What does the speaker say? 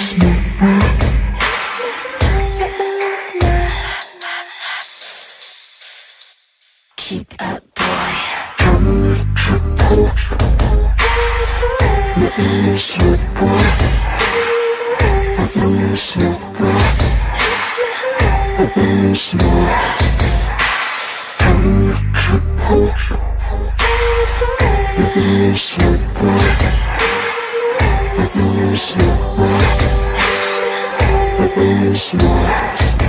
Keep up, boy. Let me smoke, boy. Let me smoke, boy. Let me smoke. Let me smoke, boy. Let me smoke, boy. Let me smoke.